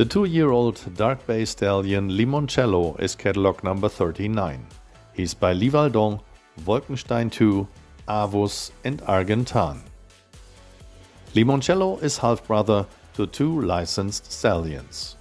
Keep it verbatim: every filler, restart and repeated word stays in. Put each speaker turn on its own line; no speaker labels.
two-year-old dark bay stallion Limoncello is catalog number thirty-nine. He's by Livaldon, Wolkenstein two, Avus and Argentan. Limoncello is half-brother to two licensed stallions.